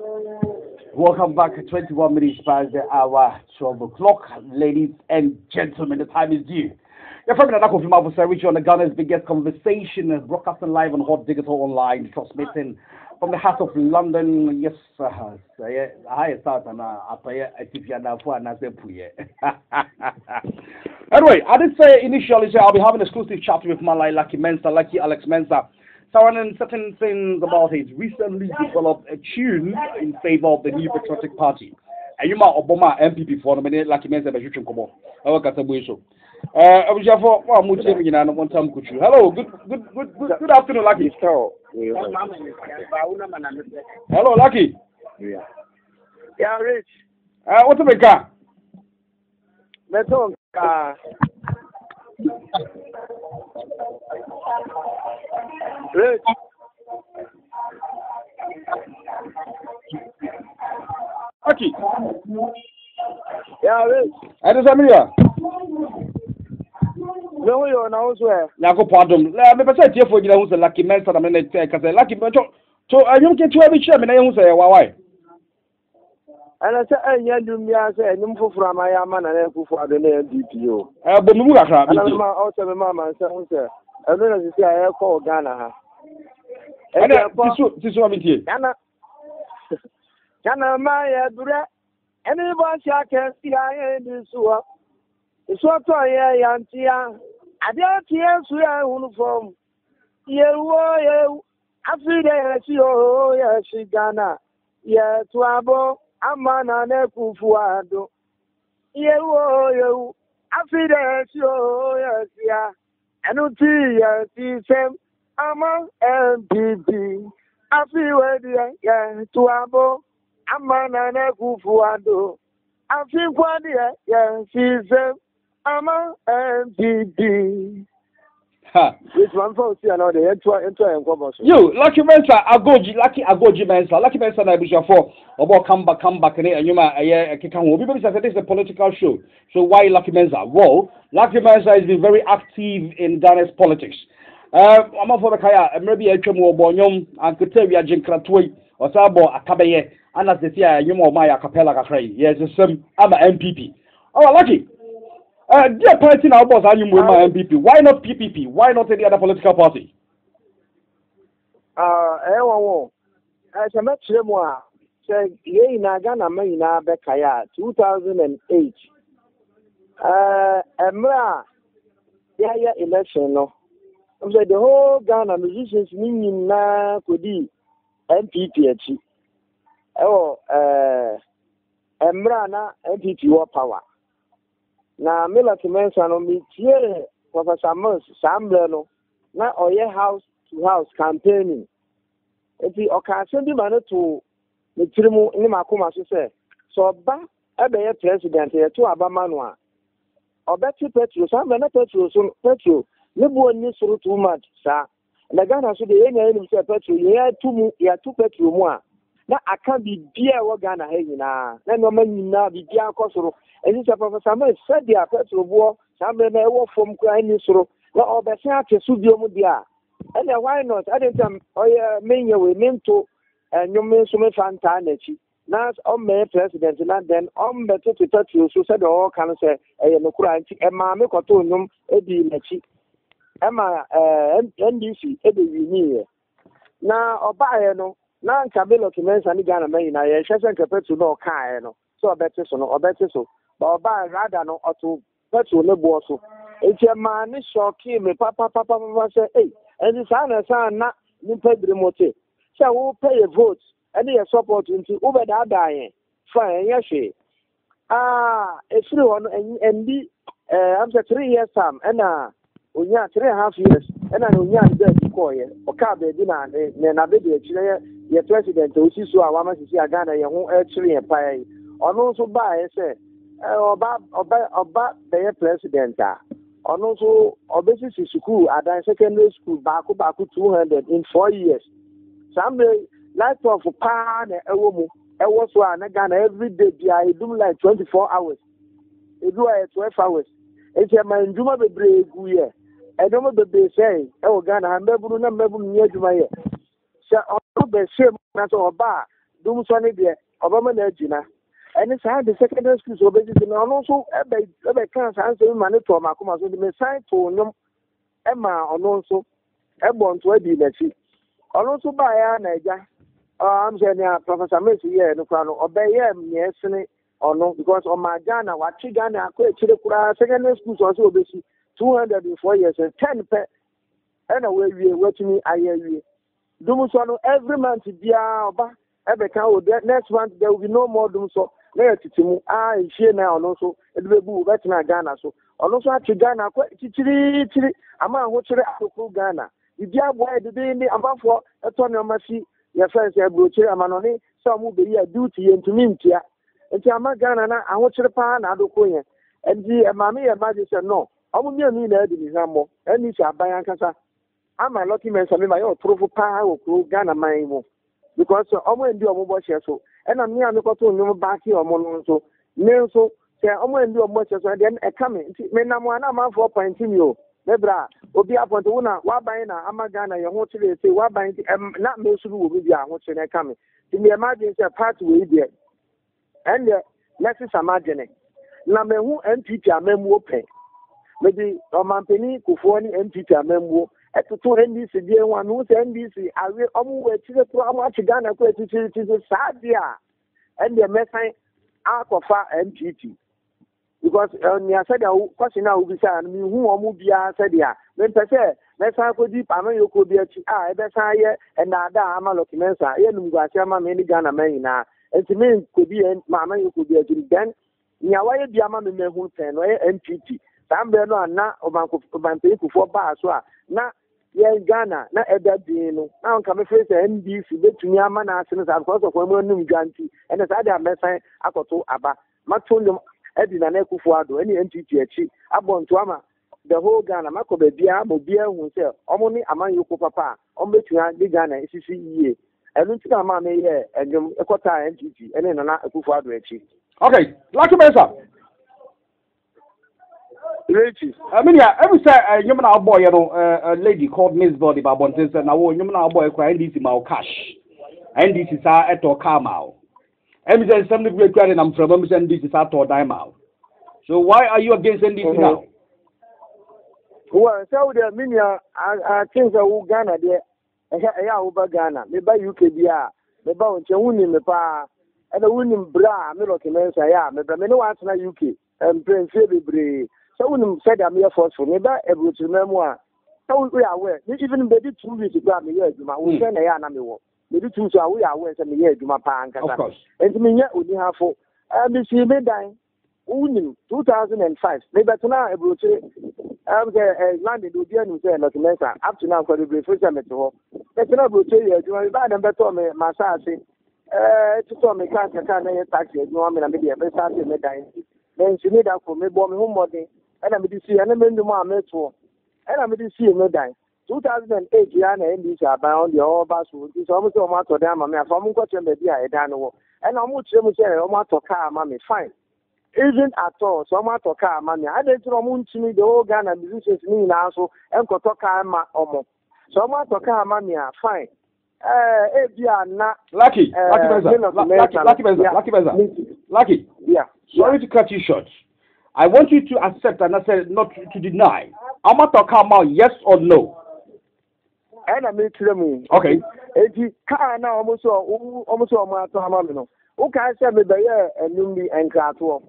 Welcome back at 21 minutes past the hour, 12 o'clock. Ladies and gentlemen, the time is due. You're from another confirm officer, Richie on the Ghana's biggest conversation, broadcasting live on Hot Digital Online, transmitting from the heart of London. Yes, I start and I pay a TV for an Anyway, I did say initially, I'll be having an exclusive chat with Malay Lucky Mensah, Lucky Alex Mensah. Surrounding certain things about it, recently developed a tune in favor of the New Patriotic Party. And you might Obama MPP for a minute, like you mentioned, but you can come on. I work at the Buisho. I was just for one more time, you know, one time could you. Hello, good afternoon, Lucky. Hello, Lucky. Yeah, Rich. What's the matter? Let's talk. Rich. Okay. Yeah, Rich. I just am here. No, you're now swear. Yako pardon. Let me say here for you who's a Lucky Mensah. I mean, because a Lucky Mensah. So I don't get to every chairman. I don't say why. And I said, yeah, do me. I said, no for from my man and I for the NDC. But we are crap. And I'm also a mama and son, sir. I don't know if you say I call Ghana. And this is what I'm here. Ghana, my Dura. Anybody can see I am this one. It's what I am here. I don't hear to your uniform. You I feel that you, yes, Ghana. Yeah, to abo. Amana ne kufuado. You I feel that you, yes, yeah. And yes, same. Among MPP. I feel where yeah, to abo. Amana ne kufuado. I feel what yeah, same. Among MPP. Which one for see another enter and come on. You Lucky Mensah, Lucky Mensah, Lucky Mensah na bisha for about come back and you ma people say this is a political show. So why Lucky Mensah? Well, Lucky Mensah has been very active in Ghana's politics. I'm for the kaya maybe a chemo bonyom and could tell you a jinkratwe or sabo akabeye and as the year you more my acapella kakray. Yes, I'm an MPP. Oh, Lucky. Dear party now, boss, are you with my MPP? Why not PPP? Why not any other political party? As a match, said, ye in Ghana, Mayna Bekaya, 2008. Emra, yeah, election, no. I'm saying the whole Ghana musicians meaning na could be MPP. Oh, Emra na MPP war power. Na mela Mensah no me tie Professor Mzbel no na oye house to house campaigning enti occasion bi man to me tirimu ni makoma so so ba ebe ye president ye to abama no a obeti petrol sa me na petrol ne bu oni soro too much sa na Ghana so de ye nya ni se petrol ye tu petrol mu a na aka bibia wo Ghana ha nyina na no ma nyina bibia akosoro eni se Professor Mzbel said dia petrol bo sambe na e wo fom kwa ni soro na obese atesu bio mu dia and why not I didn't menye we minto nyome so me fanta na chi na o me president na then o mbeto to petrol so said all kan say e no kura anti e ma me koto nyom e di na chi e ma NDC e be wini na obaye no na nkabelo Mensah ni Ghana man na ye hwese nkapetu no kae no so obete so ba oba rather no oto petu ne bo so enti ma ni shoki me papa say eh and sa na ni pedre mote say wo pay a vote and your support into over that die fine ye hwe e free one and be after 3 years time and onya 3.5 years and onya dey ko ye o ka be bi na be dey chire ye president o si so awama sisi Ghana ye ho e chire ye pai ono so ba ye say oba the president ono so obesisi school adan secondary school baako 200 in 4 years some light of pa na ewo mu ewo so na Ghana every day dia e do like 24 hours e do 12 hours e je ma nduma bebre gu ye e do mo bebre say ewo Ghana mbeburu na mbeburu ni adwuma ye se ono be shame na so oba dum so ne de obama na agina ene saa the secondary school so be di na ono so ebe kan saa so ma ne to ma kuma so de me sign to nyom e ma ono so e bo nto adi na chi ono so ba ya na eja am say na Professor Mensah here no kwa no obeye miesene ono because o ma Ghana wa chi Ghana akọ echire kura secondary school so obesi 204 years and 10 pe and away watching aye dum so no every month bia oba ebe kan o next month there will be no more dum so na titimu ihie na ono so edebebu betina Ghana so ono so achi Ghana akọ chichiri ama ho chire akoko Ghana bia boy de ni amafo eto ne omasi ya friends e brochire amanoni so mu be ya duty yentumi ntia enti ama Ghana na aho chire pa na adoko yen enti mama ye maji say no omu mi anu na edi ni hammo eni si aban ankasa ama lucky Mensah me ma yo proof pa wo kro Ghana man mu because omu endi omu bo che so ena mi anu ko to nyum ba ki omu no so ne so se omu endi omu bo che so den e ka me nti me na mo na ma 4 point mi o lebra obi apont wo na wa ban na ama Ghana ye ho chire se wa ban na me suru wo bi a ho chire ka me ti me imagine say part we dey and let's imagine na me hu NPP amemu open maybe omampeni kufuo ni NPP amemu etutu NDC die nwa no se NDC awe omu we chire pro amu achi Ghana ko etutu sadia and the mesan akofa NPP because ni asade kwasi na obi say mi hu omu bia sadia me pese mesan ko di pama yoko bi achi ebe san ye na ada ama Lucky Mensah ye num gwase ama me ni Ghana man na enti me ko bi mama yoko bi achi then nya waye bia ama me hu ten no ye NPP tambe no na obanpe kufo ba so a na ye Ghana na eda din no na nka me face NDC betumi ama na ase no sa because of mo num gwanti ene sa da mesan akoto aba matondom edi na na kufo ado ene NPP achi abonto ama the whole Ghana makoba bia mo bia hu se omo ni amanyoko papa omo betumi di Ghana isisi yie enu nti na ma me ye edum ekota NPP ene na kufo ado achi. Okay, Lucky Mensah. Richies. I mean, yeah, every say you know boy, you know, a lady called Mzbel about Bontes and now you know boy cry NDC mau cash. NDC sa eto car mau. Every say something great credit I'm from NDC sa to dime out. So why are you against NDC now? Well, so the minya I think that Ghana there ya over Ghana. Me ba UK bia, me ba onche wuni me pa. And the winning bra me Lucky Mensah ya me ba me no want na UK. Prince Bebre. So when said I'm here for me, that every memoir. So we are aware. Even maybe 2 weeks ago, I'm here. We send a yarn. Maybe 2 weeks we are aware. Some years, my parents. Of course. And me yet we have for. Me see me dying. 2005. Maybe now I brought it. I'm the landed with the say Lucky Mensah. Up to now for the brief first time at all. That's not brought you. You are bad and better me. My son to tell me can't taxi. No, I'm in a media. But I'm me dying. Then she made up for me. Bomb home morning. And I'm see and I'm in the more metro. And I'm see no dying. 2008 year na NDC abound the all bus would is almost a matter of them. I'm from Cotton Baby. I don't know. And I'm much say, oh, my car, mommy, fine. Even at all, so much car, mommy. I didn't know to me the whole Ghana musicians me now, so and Kotoka, my omo. So much car, mommy, fine. Lucky Mensah. Yeah. Sorry to cut you short. I want you to accept and I said not to deny. I'm not talking about yes or no. And I make them. Okay. If you can't now almost my time, okay, I said me there and you and Krato.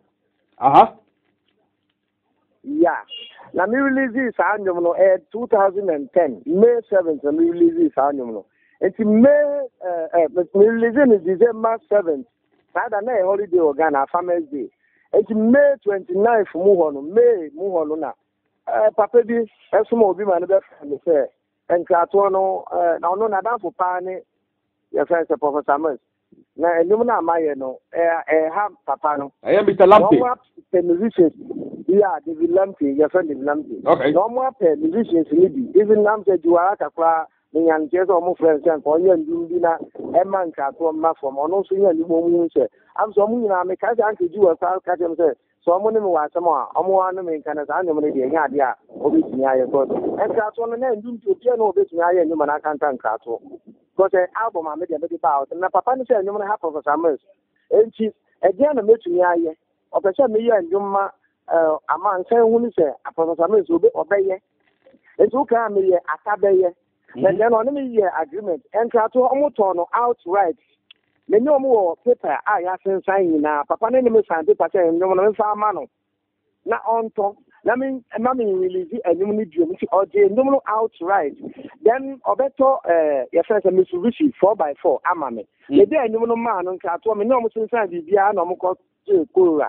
Yeah. Now me release this annual 2010, May 7th, and me release this annual. It's May me releasing is December 7th. That's a holiday or Ghana Farmers Day. It's May 29th, May na. Papa bi esumo obi ma ne be fa say enkrato no na ono na dan for pa ne your friend Professor Mensah. Na enum na amaye no ha papa no. Mr. Lampy. No musicians. Yeah, David Lampy, your friend David Lampy. Okay. No more musicians need. Even nam say juara kakra me yan je so mo friends and for yan bi na e man krato ma from ono so yan ni mo mu say am so mu nyina me ka say anke juwa ka dem say so mo ne me wa sama omo wa no me kana sa anyom ne de nya ade a obi tinya ye god en krato no na ndum to bia no obi tinya ye nyum na kan tan krato because the album I made about and papa ni say you have Professor Mills and she again na metu ni aye opese me ye ndwuma ama nsan hu ni say Professor Mills obi obeye ezu ka me ye akabeye and then on me ye agreement and to omoto no outright me ni omo paper ya sensan na papa ni me sign paper say ndwuma no fa ama no na onto na me release enyum ni drum ti o je ndwuma no outright then obeto your friend Mr. Richies 4x4 ama me le dey enyum no ma no nka to me no mo sensan bibia na mo ko kora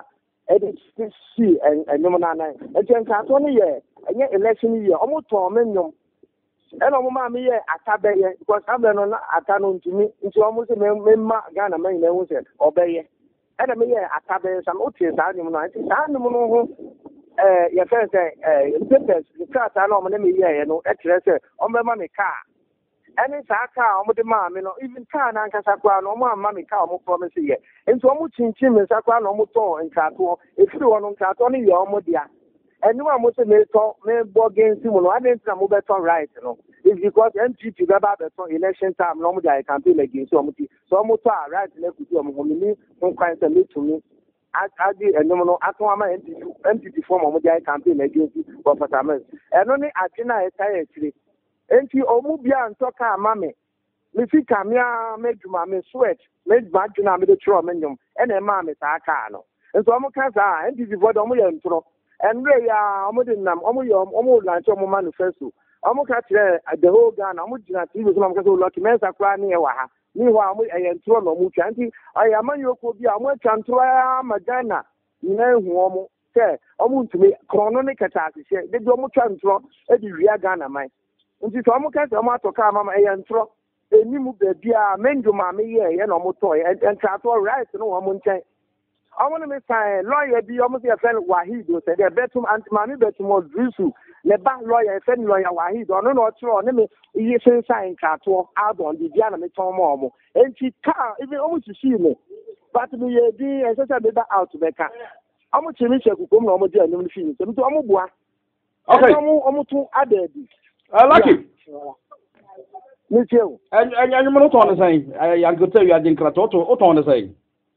NDC enyum na na e je nka to ni ye enye election year omo to me nyum and omo ma me ye atabeye because abẹ no na ata no ntumi nti omo se me ma Ghana man na hu se obeye and me ye atabeye sam o tie sa nyum no nti sa nyum no ho your friend say papers the car ta na omo na me ye no e kire se omo ma me car any sa car omo de ma me no even car na nkasa kwa no omo ma me car omo promise ye nti omo chinchin me sa kwa na omo to nkato e firi wono nkato ni ye omo dia anyone must me talk me against him. I didn't say better right, you know. It's because MPP got better election time. Normally I campaign against somebody. So I'm right. Let me do. I'm going to me to me. I did and no. I told my MPP form. I campaign against Professor Mensah. And only I can actually. MPP Omubia and talk mame. Me see Kamia make my sweat. Make my juna me the tromenium. And a mame sakano. And so I'm going to MPP for the Omo and we are almost lunch on manifesto. I'm catch the whole gun. I'm lucky Mensah cry near Waha. Meanwhile, I am thrown on Muchanti. I am a Yokobi. I'm a Chantua Magana. You know, who say, I want to make chronic catastrophe. They don't want to Eddie Ria Ghana, mine. And if I'm a cat, I'm out of Kama and throw a new baby, Mendu Mammy, and Omotoy, and Cato right, no one can. I want to make a lawyer be almost a friend Wahido said the bedroom and money bedroom was Drisu. The bank lawyer, friend lawyer Wahido, no, not true. Let me sign Cato out on the Diana Tomomo. And she can't even almost see me. But me, as I said, out to the car. How much you could come over there and finish them to Amubua? Okay, almost two added. I like it. Me too. And you're not on the same. I could tell you I didn't cut on the same.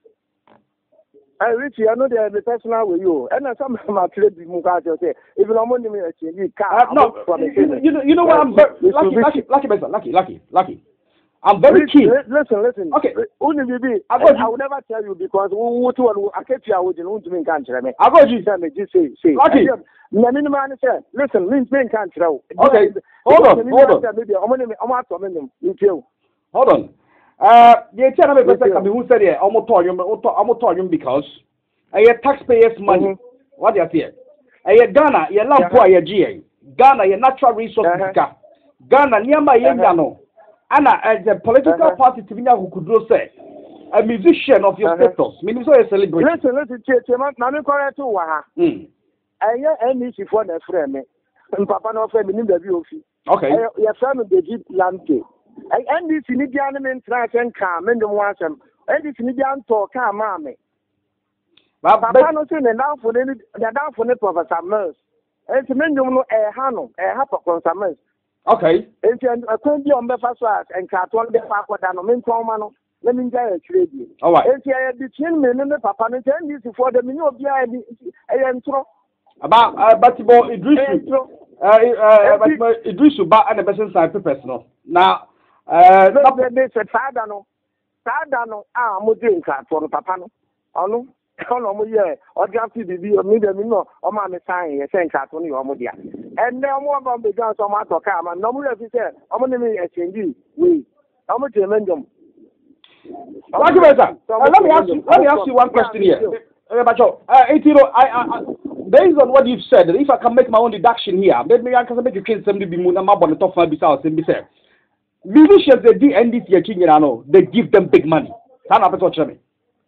Richie, I know the personal with you, and some of my trade with Mugato say, if I'm only me, no, you know what? I'm lucky. I'm very keen. Listen. Okay. Only be. I will never tell you because I kept you with the Untumin country. I got you. Say. Lucky. Listen, means men can't throw. Okay. Hold on. Hold on. The Channel person who said here, I'm telling you because I have taxpayers' money. What do you say? I have Ghana, you love poor, you GA. Ghana, you natural resources. Ghana, near my Yangano. Anna, as a political party to who could do say, a musician of your status, meaning so a celebrity. Listen, Mammy correct to Waha. I hear NDC for the friend, and Papa no friend in the view. Okay, your family, the Jeep Lante. NDC ni bi ane ntra chen ka mendom wansem NDC ni bi anto ka maame papa no se ne down for ne Professor Mills enti mendom no ha no ha Professor Mills okay enti akwan bi on be fa so as enka to on be fa akoda no menton ma no let me enjoy a trade bi enti between me and papa no NDC for the me no bi ntro but Idrisu ba and the person side papers no now they said Sadano, Mudinka for the Papano. Oh, no, yeah, or Gaffy be a medium, or Mamma sign a Saint Catoni or Modia. And now more about the guns on Mato Cam, and no more as he said, I'm going to a change. We, how much you mend them? Let me ask you one question here. Based on what you've said, if I can make my own deduction here, maybe I can make a case somebody be moving up on the top 5 besides and be said. Musicians, they do NDC, they give them big money. How about what you mean?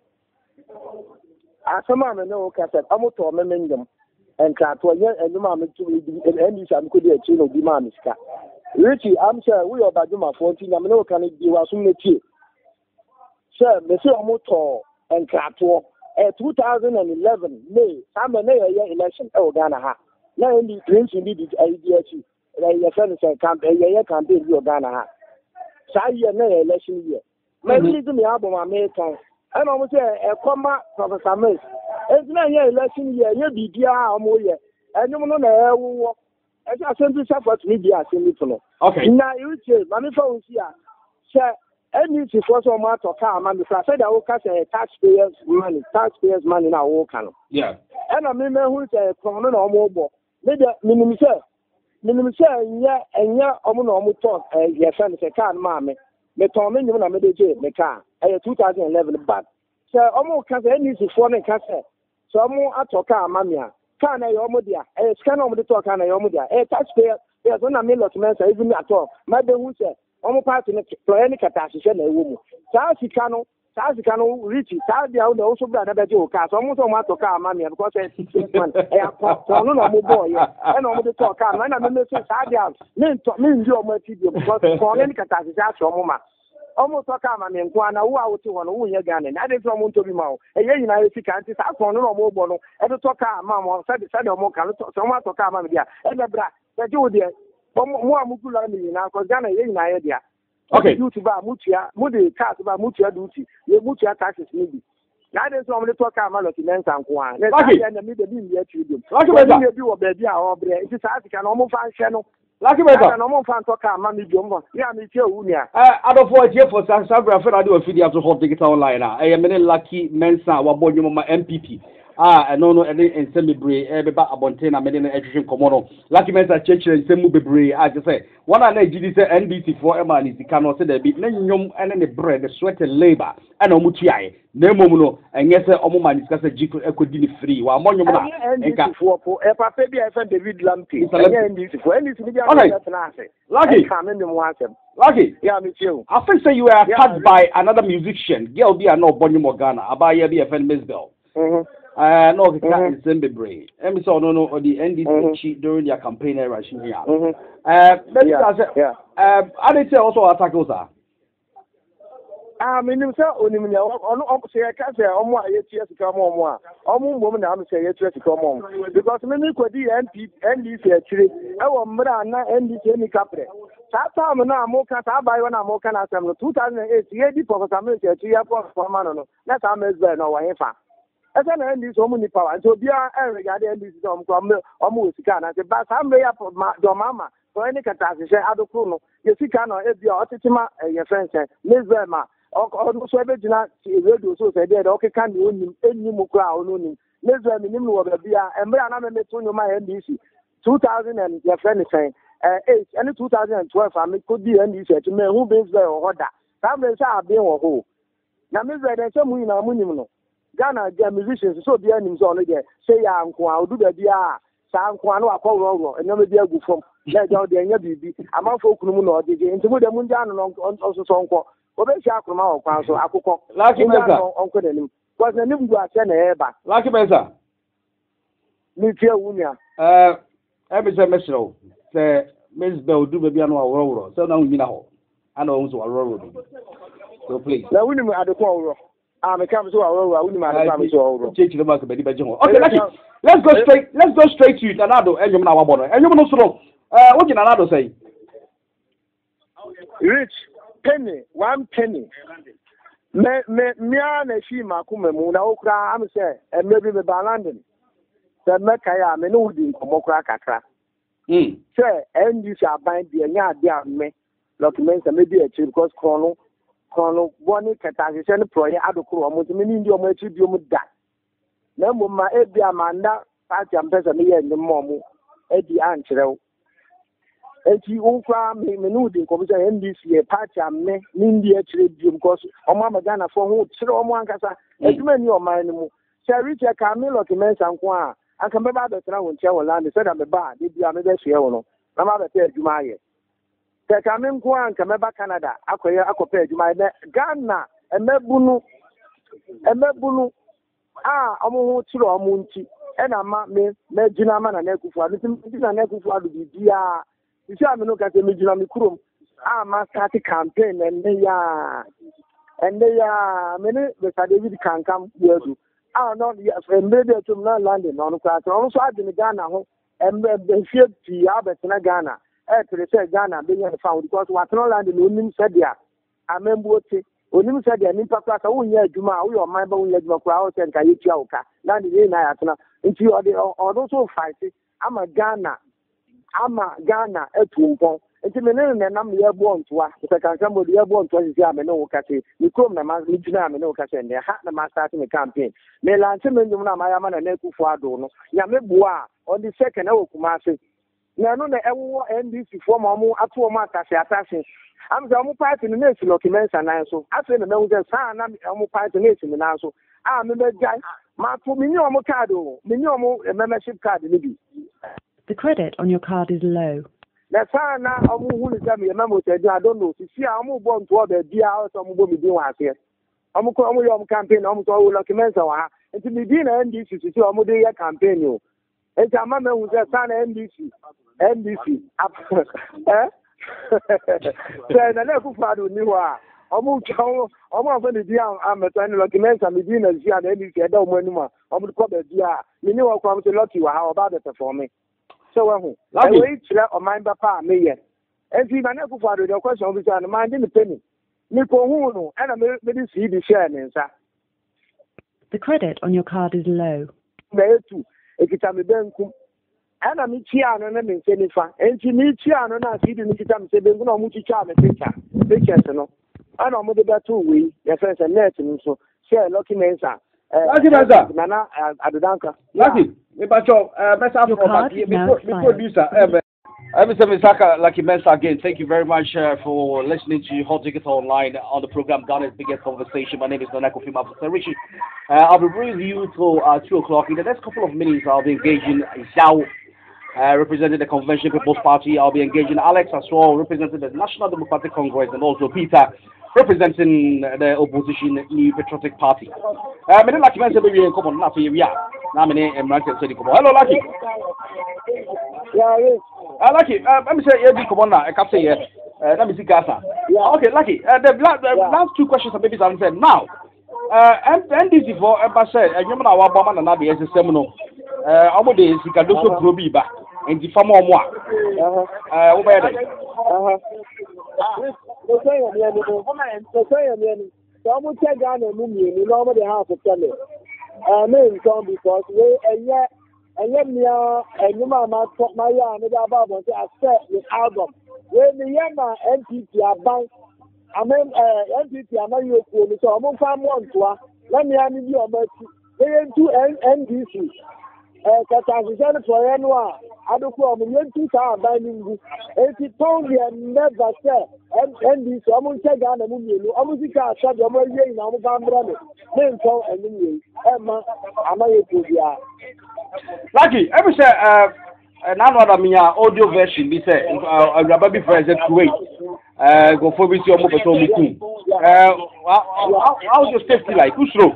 As a man, no, cassette, I'm to amend them and cat to a young and the man to the NDC, I'm could be a chain of demand. Richie, I'm sure we are about my 14. I'm no can it be was soon tea. Sir, Monsieur Motor and Cato, 2011 May, I'm a election, Ghana. Now, in the Prince, you need it, your friend said, campaign, your Ghana. saa year na election year ma release me album American and almost a comma Professor Mills it's not year election year you be dia omo ye and you know na wo as I send this support media assembly to okay now you say mami for here say NDC for some matter car man because I said I will catch taxpayers money now wo kan yeah and I mean who say from no omo bo maybe minimum say nya omo no omo talk your friend say can ma me ton me nyum na me dey me car 2011 but say omo can say NDC for na can say so omo atoka amamia can na omo dia scan omo dey talk can na omo dia taxpayers yes na me lot Mensah even at all my be who say omo party no plan katase na ewo mu saa sika no Richies saa dia o na o so bra na be je o ka so omo atoka amamia because man no no omo boy e na omo dey talk am na me say saa dia me ndi omo atibio because plan katase so omo ma omo talk am me nko na wo a wo ti ho no wo ye Ghana na dey from ntobi ma o eye nyina e sika nti saa kon no omo bo no e dey talk am ma say omo kan so omo atoka am me dia e be bra e je wo dia mo amukula ni na ko Ghana ye nyina ye dia okay YouTube ba mutua mo de cars ba mutua duty ye mutua taxes ni bi na dey so omo dey talk am lo ti Mensah nko a na say na me dey bi ye tiri okay better bi wo ba bi a o bre nti saa sika na omo fa nhwe no lucky better na omo fa talk am ma me bi omo ya me tie wu ni a adofo je for Sabra fe radio afidi ato hot digital online e me Lucky Mensah wa bo nyoma MPP no ensem bebre beba abonte na mede na ehwehwe komo no Lucky Mensah chechire ensem mu bebre je say one na gidi say NDC for ema ni sika no say da bi na nyom ene ne bread the sweat and labor and omu tuae na emom no enye say omu ma ni sika say jiko ekodi ni free wa mo nyom na enka for papa bi e fa David Lampi NDC for NDC bi ya na ase Lucky come in mo asem Lucky yeah me too I think say you were attacked by another musician girl bi no bonyo Morgana abaye bi e fa Mzbel no, we can't in Zimbabwe. And so no, the NDC during their campaign era here. I did say also attack us. Minim say onim ya ono say ka say omo ayetie sika omo omo mbom na am say ayetie sika omo because me kwadi NDC akire e wo mra na NDC ni kapre that time na amoka ta bayo na amoka na asem no 2008 ye di Professor Mensah akire ya for man no na ta Mzbel no wa hefa ese na NDC omo ni power so bia regard NDC omo sika na say ba sam ya do mama so any katase say adokru no ye sika no e bia otetima ye friend say Mzbel ma ọdún sọ ebe gyina radio so sẹ dẹ ọkeka ni onim enim kura ononim Mzbel minim no wọ baabi a mmerɛ a na mɛmɛ to nnwom a NDC 2000 and yɛfrɛ ne sɛn 8 ɛne 2012 a mekɔdi NDC akyi mahu Mzbel wɔ hɔ da saa mmerɛ sɛ aben wɔ hɔ na Mzbel dɛ sɛ mu nyinaa munim no Ghana deɛ musicians so obiara nim sɛ ɔno deɛ sɛ yɛ anko a ɔdu baabi a saa anko a no akɔworɔworɔ nneɛma bi agu fam na ɛgya wo deɛ ɛnyɛ biribi amanfoɔ kunu mu na ɔgyegye nti mu deɛ mu ngya no no ɔsosɔ nkɔ obechi akroma okwan so akụkọ Lucky Mensah onko denim because na nim gwa ase na eba Lucky Mensah ni tie wunia be say mesro say Mzbel do be bia no aworo so na nyina ho ana o nso aworo so please na wunim adekọ aworo me kam so aworo wunim adekọ so aworo chechi the mark be di beje ho okay Lucky let's go straight to you Nanado enyum na wabo no enyum no so no wo gina Nanado say rich penny 1 penny me na shi makuma mu na okra am say maybe me London say me kaya me no wudi nkomokra kakra say NDC aban de nya ade ame Lucky Mensah me dey achieve because kono boni katase se ne proye adokoro omo me ni ndi omo achieve omo da na mo ma ebi amanda party ampesa me ye ndimo mo edi ankyerɛw eti unkwa me no di nkomisa NDC e party amme nindi akire biom because omo amagana for ho kire omo ankasa eduma ni oman ni mu se Richies ka me Lucky Mensah nko a aka me ba betena wo nche wala me se da me ba de bia me be hwe wo no na ma beta adwuma aye se ka me nko a nka me ba Canada akɔpa adwuma na Ghana emebunu omo ho kire omo nti e na ma me gina ma na Nekufu adu ti na Nekufu adu bia isi amino ka se mejina mi kurom ma start campaign ende ya mene be David kankam yedu no embe de tum na London no kwa so adini Ghana ho embe be fie ti abetena Ghana Ghana being found because what no land in Unim said there. I remember Unim said there, Nimpa Class, I won't hear Juma, we are my bone, your crowd, and Kayuka, land in Ayatana, into your also fight. I'm a Ghana at Tumpo. It's a minute and I'm the airborne to us. If I can come with the airborne to Yamano Catty, you come the man, Mijamino Cassin, they had the man starting a campaign. Melan Simon, Mayaman and Neku Fado, Yamebua, on the second Okumasi. Nano the NDC for Mamu, up to a matter, attaching. I'm the only part in the nation documents and so. I said the Melder San, I'm the only part in the nation and also. I'm the guy, Marco Minomo Cardo, Minomo, a membership card in Libby. The credit on your card is low. That's how now I'm going to tell me a number said, I don't know. See, I'm born to other dear house, I'm going to be doing here. I'm going to campaign, I'm going to Mensah. And to be doing NDC, to see I'm going to campaign you. And a man who said, son, NDC. Eh? Said, I never found you. I'm going to be I'm a trying to document and begin as you and NDC. I don't know. I'm going to call the dear. You know what comes to lucky how about it for me. So, I wait on my papa, me. And see, my nephew father, the question of the mind in the penny. Nico, and I may see the share, sir. The credit on your card is low. There too, if it's a benku. And I'm Chiano and I'm in Senifa. And she needs Chiano and I see the Nikitam say, "They're going to charm a picture." Pictures, no. I know the 2 weeks, your friends and net, and so share lucky Mensah. Lucky Mensah. Nana at the Danka. Lucky. Producer. Mr. Misaka, Lucky Mensah again. Thank you very much for listening to Hot Ticket Online on the program Ghana's Biggest Conversation. My name is Nonako Fima Richies. I'll be bringing you till 2 o'clock. In the next couple of minutes, I'll be engaging Zhao, representing the Convention People's Party. I'll be engaging Alex as well, representing the National Democratic Congress, and also Peter, representing the opposition New Patriotic Party. Lucky Mensah, baby, come on, now here we are. Hello, Lucky. Yeah, yes. Lucky, let me say, come on now. I can't say, let me see, Gaza. Okay, Lucky. The last 2 questions are maybe answered. Now, NDC for said, you know, our Obama and Nabi as a seminal. Our days, he can do so probiba and the farmer more. Over there. Someone check down a movie, you know, the house of Kelly. Main song because we and yet me and you mama talk my yarn about what I said with album. When the Yama NPP are bank, I mean NPP are not your phone, so I'm on farm one to let me hand you a mercy. They into NDC. Catastrofe for anyone. I don't know, I'm going to start binding you. And she told me and never said, NDC, I'm going to take down a movie. I'm going to start your money in our family. Then call and anyway, Emma, I'm a Lucky, every say, now what I mean, audio version, be said, Rababi President Kuwait, go for this, your mobile phone. How's your safety like? Who's through?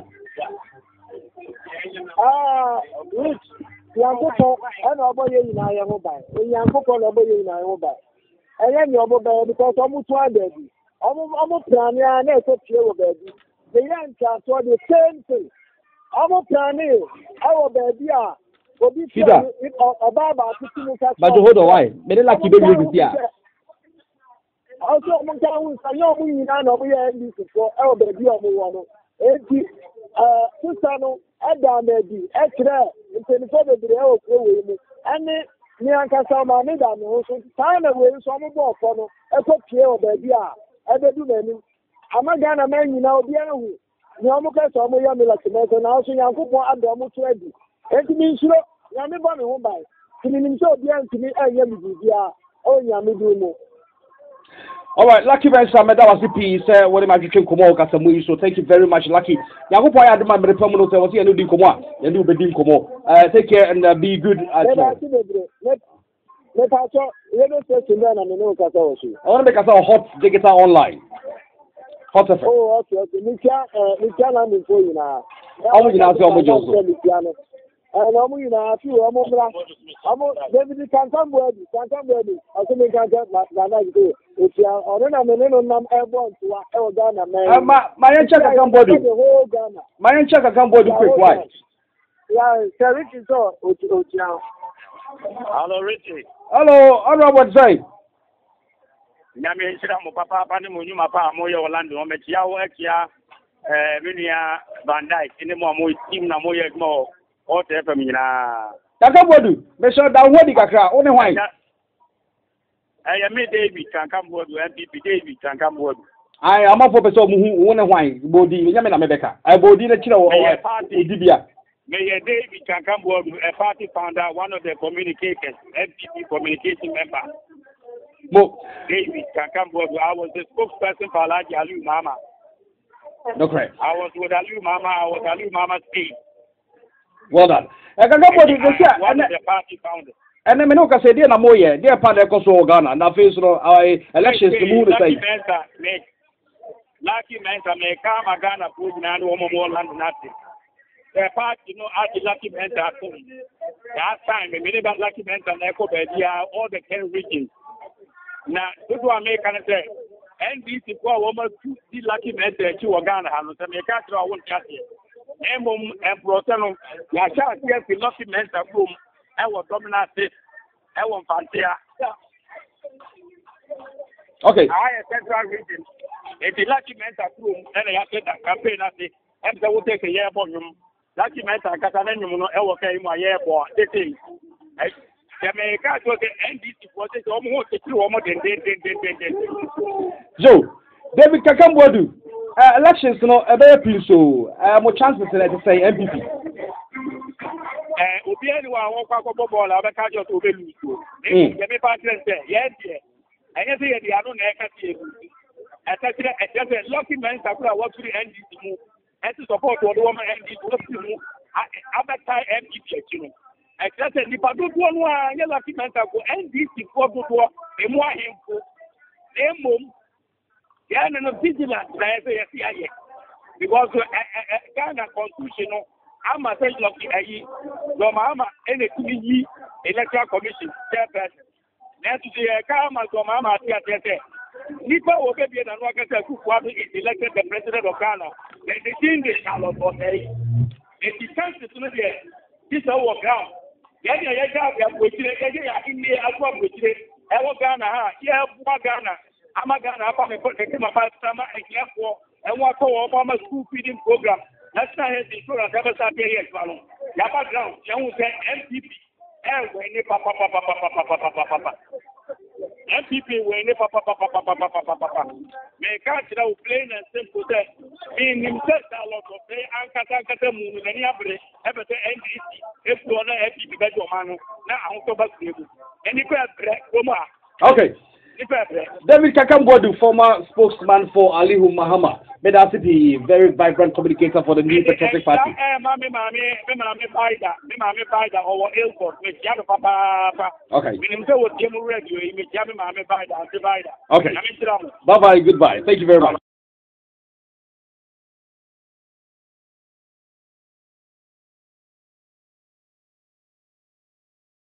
Rich, Yanko, and Oboye in our mobile. Yanko, Oboye in our mobile. And then your mobile because almost 1 baby. Almost plan, and that's what you're baby. The young child saw the same thing. Almost planning, our baby are. But hold on, why? Many lucky baby here. Also, I'm telling you, I know we need to know for our baby on the one. Susano, Adam, baby, extra, and 24 baby, and Niankasama, Madam, also, time away, some more for a copy baby. I do many. I'm a Ghana man, you know, the enemy. Yamuka, some young Milakimans, and also Yanko, Adam, ready. And to me, sure, Yammy home by. To me, so young to me, I am oh, Yammy do more. All right, Lucky Mensah, that was the piece. What am I doing? So thank you very much, Lucky. Now, hope I had my permanent. Was here no dinkomo. You do be dinkomo. Take care and be good. I want to make us a hot digital online. Hot FM. Oh, okay. We can't for you now. And I'm in a few. I'm David can't word. I think I can't get if you are on a minimum airborne to our Ghana, man. My check account body. My check account body quick. Why? Yeah, Richies. Hello, Richie. Hello, what's say? Nyame nhyira mo papa pa ne mo nyuma pa mo ye Orlando o metia wo akia Minia Van Dyke ne mo team na mo ye mo o te fa nyina Kaka bodu me so da ho di kakra wo ne hwan me David Kankan bodu MPP David Kankan bodu ai amafo pese o muhu wo ne hwan bodi nyame na mebeka ai bodi na kire wo odibia Mayor David Kankan bodu a party founder, one of the communicators, MPP communication member. Mo David Kakambodu, I was the spokesperson for Alaji Aliu Mama. No correct. I was with Aliu Mama, I was Aliu Mama's team. Well done. Kakambodu, one of the party founders. And then I say, dear Namoye, dear Padre Koso Ghana, now face our elections to move the same. Lucky Mensah may come a Ghana food and one more land nothing. The party, at the Lucky Mensah at home. That time, the minimum Lucky Mensah and Echo Bedia, all the 10 regions. Now, this one make an say, NDC for woman to see Lucky Mensah to Ghana, and the American won't catch it. And Proseno, Yasha, yes, the Lucky Mensah room, I was dominant, I want Fantia. Okay. I central region. If the Lucky Mensah room, and I have that campaign at the end, I will take a year for you. Lucky Mensah, Catalan, okay, my year for the thing. The Americans was the NDC process almost So, David Kakambodu, elections, a very appeal, so more chances to say MPP. Anyone walk up a ball, I'll catch you to be lose. Let me pass yes, I never hear the other negative. As I said, Lucky Mensah was to the NDC move. And to support the woman NDC move, Abatai MPP. Except the Padu one, Lucky Mensah go NDC for good work, a more him. Yan and vigilant, because Ghana constitutional, I'm a say lucky no mama any electoral commission chairperson. Now to the Kama to Mama Nipa will be an organizer who elected the president of Ghana. They think they shall not say it depends to this our ground. Ghana, I'm a Ghana, I'm a summer and therefore, and what Obama school feeding program. That's not his insurance ever started here. Yapa ground, young MPP, and when they papa. MPP, when they papa. May catch it out plain and simple that being himself a lot of say, Ankata Moon, and Yabre, ever say NDC, if you want to MPP, Bedouin, now I'm so back to you. And if you Okay. David Kakambodu, former spokesman for Alihu Mahama, made us a very vibrant communicator for the New Patriotic Party. Okay. Okay. Bye-bye, goodbye. Thank you very much.